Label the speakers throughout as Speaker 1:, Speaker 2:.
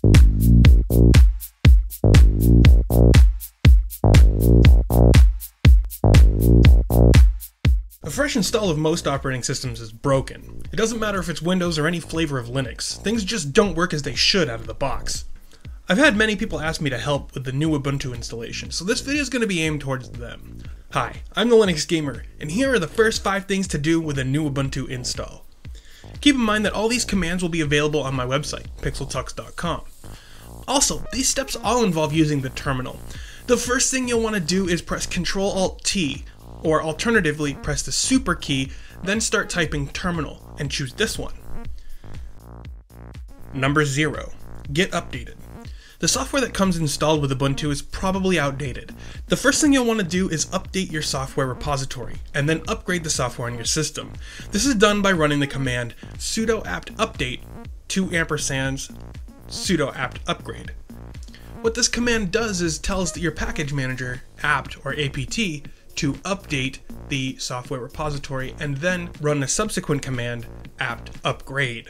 Speaker 1: A fresh install of most operating systems is broken. It doesn't matter if it's Windows or any flavor of Linux, things just don't work as they should out of the box. I've had many people ask me to help with the new Ubuntu installation, so this video is going to be aimed towards them. Hi, I'm the Linux Gamer, and here are the first 5 things to do with a new Ubuntu install. Keep in mind that all these commands will be available on my website, pixeltux.com. Also, these steps all involve using the terminal. The first thing you'll want to do is press Ctrl-Alt-T, or alternatively press the super key, then start typing terminal, and choose this one. Number 0. Get updated. The software that comes installed with Ubuntu is probably outdated. The first thing you'll want to do is update your software repository, and then upgrade the software on your system. This is done by running the command sudo apt update & sudo apt upgrade. What this command does is tells your package manager, apt or apt, to update the software repository and then run a subsequent command, apt upgrade.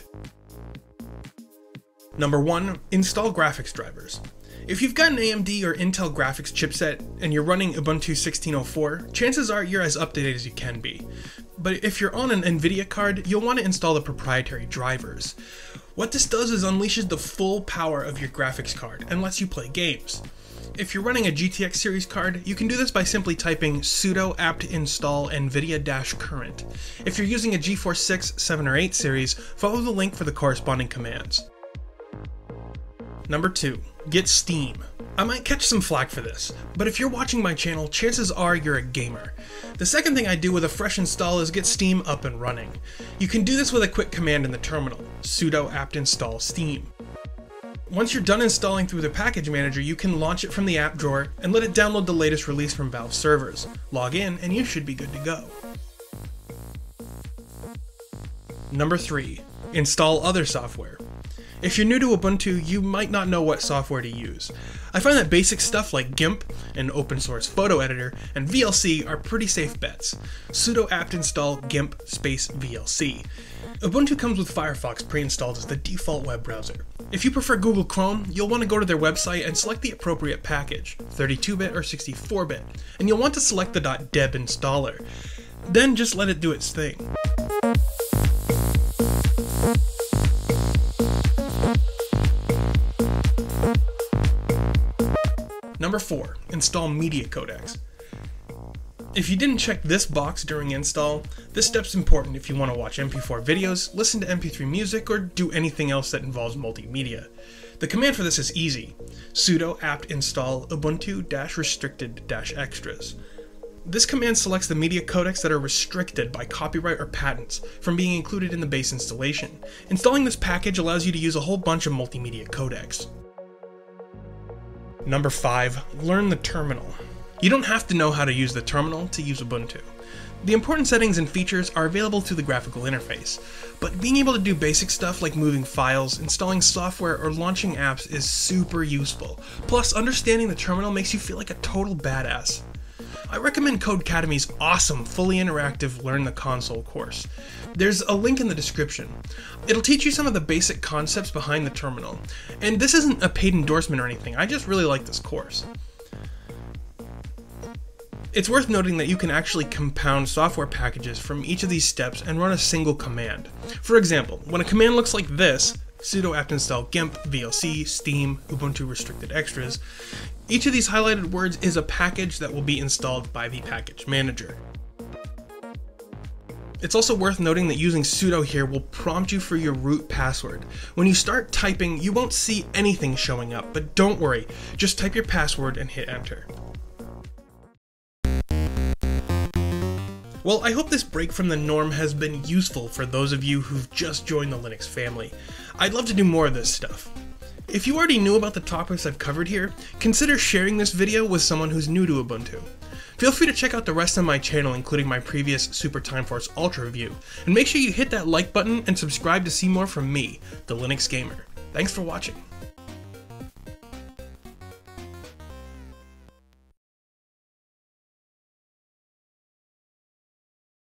Speaker 1: Number 1. Install graphics drivers. If you've got an AMD or Intel graphics chipset and you're running Ubuntu 16.04, chances are you're as updated as you can be. But if you're on an Nvidia card, you'll want to install the proprietary drivers. What this does is unleashes the full power of your graphics card and lets you play games. If you're running a GTX series card, you can do this by simply typing sudo apt install nvidia-current. If you're using a GeForce 6, 7, or 8 series, follow the link for the corresponding commands. Number 2. Get Steam. I might catch some flack for this, but if you're watching my channel, chances are you're a gamer. The second thing I do with a fresh install is get Steam up and running. You can do this with a quick command in the terminal, sudo apt install steam. Once you're done installing through the package manager, you can launch it from the app drawer and let it download the latest release from Valve servers. Log in and you should be good to go. Number 3. Install other software. If you're new to Ubuntu, you might not know what software to use. I find that basic stuff like GIMP, an open source photo editor, and VLC are pretty safe bets. Sudo apt install GIMP VLC. Ubuntu comes with Firefox pre-installed as the default web browser. If you prefer Google Chrome, you'll want to go to their website and select the appropriate package, 32-bit or 64-bit, and you'll want to select the .deb installer. Then just let it do its thing. Number 4. Install media codecs. If you didn't check this box during install, this step's important if you want to watch MP4 videos, listen to MP3 music, or do anything else that involves multimedia. The command for this is easy. Sudo apt install ubuntu-restricted-extras. This command selects the media codecs that are restricted by copyright or patents from being included in the base installation. Installing this package allows you to use a whole bunch of multimedia codecs. Number 5. Learn the terminal. You don't have to know how to use the terminal to use Ubuntu. The important settings and features are available through the graphical interface, but being able to do basic stuff like moving files, installing software, or launching apps is super useful. Plus, understanding the terminal makes you feel like a total badass. I recommend Codecademy's awesome, fully interactive Learn the Console course. There's a link in the description. It'll teach you some of the basic concepts behind the terminal. And this isn't a paid endorsement or anything, I just really like this course. It's worth noting that you can actually compound software packages from each of these steps and run a single command. For example, when a command looks like this, sudo apt install GIMP, VLC, Steam, Ubuntu restricted extras, each of these highlighted words is a package that will be installed by the package manager. It's also worth noting that using sudo here will prompt you for your root password. When you start typing, you won't see anything showing up, but don't worry, just type your password and hit enter. Well, I hope this break from the norm has been useful for those of you who've just joined the Linux family. I'd love to do more of this stuff. If you already knew about the topics I've covered here, consider sharing this video with someone who's new to Ubuntu. Feel free to check out the rest of my channel, including my previous Super Time Force Ultra review, and make sure you hit that like button and subscribe to see more from me, the Linux Gamer. Thanks for watching.